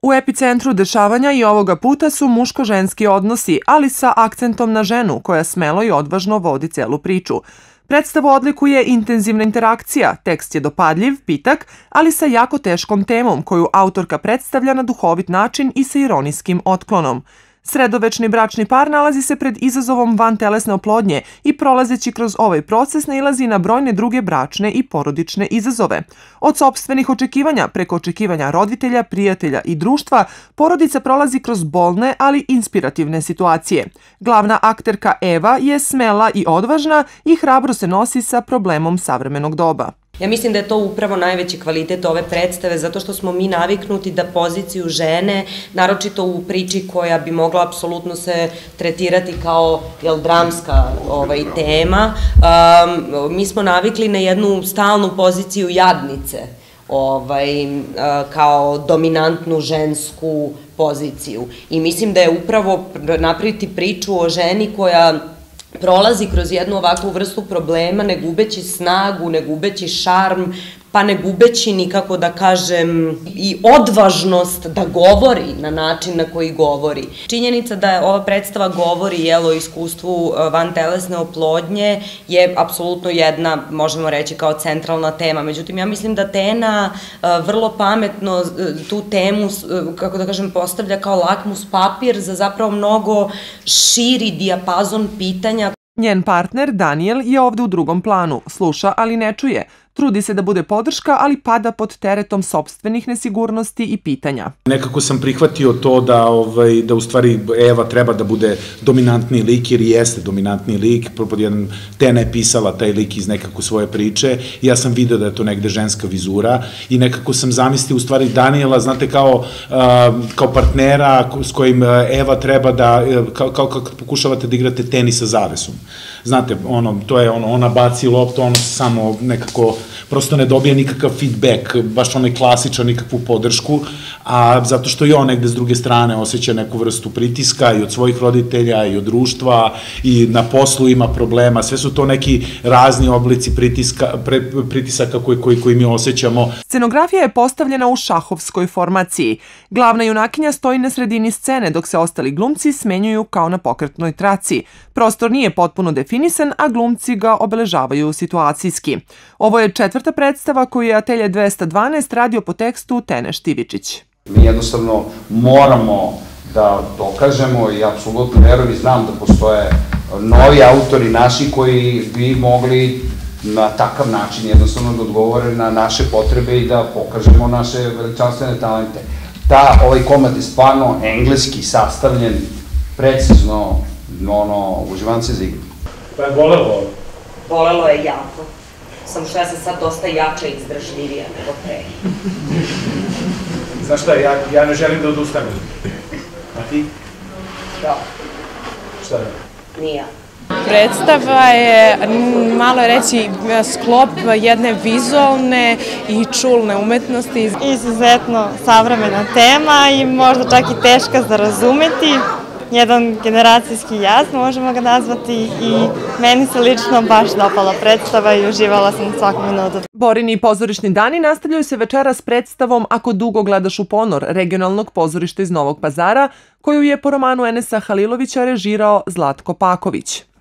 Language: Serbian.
U epicentru dešavanja i ovoga puta su muško-ženski odnosi, ali sa akcentom na ženu koja smelo i odvažno vodi celu priču. Predstavu odlikuje intenzivna interakcija, tekst je dopadljiv, pitak, ali sa jako teškom temom koju autorka predstavlja na duhovit način i sa ironijskim otklonom. Sredovečni bračni par nalazi se pred izazovom vantelesne oplodnje i prolazeći kroz ovaj proces nailazi na brojne druge bračne i porodične izazove. Od sopstvenih očekivanja preko očekivanja roditelja, prijatelja i društva, porodica prolazi kroz bolne, ali inspirativne situacije. Glavna akterka Eva je smela i odvažna i hrabro se nosi sa problemom savremenog doba. Ja mislim da je to upravo najveći kvalitet ove predstave, zato što smo mi naviknuti da poziciju žene, naročito u priči koja bi mogla apsolutno se tretirati kao dramska tema, mi smo navikli na jednu stalnu poziciju jadnice, kao dominantnu žensku poziciju. I mislim da je upravo napraviti priču o ženi koja prolazi kroz jednu ovakvu vrstu problema, ne gubeći snagu, ne gubeći šarm, pa ne gubeći nikako da kažem i odvažnost da govori na način na koji govori. Činjenica da ova predstava govori o iskustvu vantelesne oplodnje je apsolutno jedna, možemo reći, kao centralna tema. Međutim, ja mislim da Tena vrlo pametno tu temu, kako da kažem, postavlja kao lakmus papir za zapravo mnogo širi dijapazon pitanja. Njen partner, Daniel, je ovde u drugom planu, sluša, ali ne čuje. Trudi se da bude podrška, ali pada pod teretom sopstvenih nesigurnosti i pitanja. Nekako sam prihvatio to da u stvari Eva treba da bude dominantni lik, jer jeste dominantni lik. Tena je pisala taj lik iz nekako svoje priče i ja sam video da je to negde ženska vizura i nekako sam zamislio u stvari Daniela, znate, kao partnera s kojim Eva treba da, kao kako pokušavate da igrate tenis sa zavesom. Znate, to je ona baci loptu, ono samo nekako prosto ne dobije nikakav feedback, baš onaj klasičan, nikakvu podršku, a zato što i on negde s druge strane osjeća neku vrstu pritiska i od svojih roditelja i od društva i na poslu ima problema, sve su to neki razni oblici pritisaka koji mi osjećamo. Scenografija je postavljena u šahovskoj formaciji. Glavna junakinja stoji na sredini scene dok se ostali glumci smenjuju kao na pokretnoj traci. Prostor nije potpuno definisan, a glumci ga obeležavaju situacijski. Ovo je četvrta predstava koju je Atelje 212 radio po tekstu Tene Štivičić. Mi jednostavno moramo da dokažemo i apsolutno verujem i znam da postoje novi autori naši koji bi mogli na takav način jednostavno da odgovore na naše potrebe i da pokažemo naše veličanstvene talente. Ovaj komad je stvarno engleski sastavljen, precizno, uživance za igru. Pa je bolelo? Bolelo je jako. Samo što ja sam sad dosta jača i izdržljivija nego pre. Znaš šta, ja ne želim da odustanem. A ti? Da. Šta je? Nija. Predstava je, malo je reći, sklop jedne vizualne i čulne umetnosti. Izuzetno savremena tema i možda čak i teška za razumeti. Jedan generacijski jaz, možemo ga nazvati, i meni se lično baš dopala predstava i uživala sam svaku minutu. Borini pozorišni dani nastavljaju se večera s predstavom Ako dugo gledaš u ponor regionalnog pozorišta iz Novog Pazara, koju je po romanu Enesa Halilovića režirao Zlatko Paković.